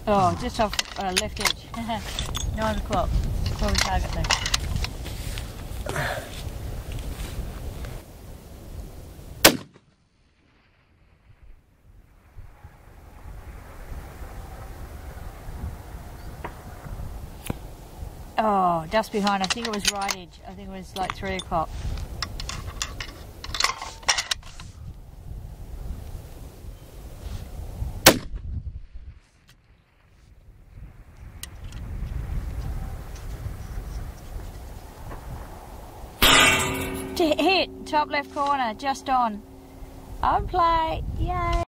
Oh, just off left edge. 9 o'clock. Probably target there. Oh, just behind. I think it was right edge. I think it was like 3 o'clock. Hit, top left corner, just on. On play, yay!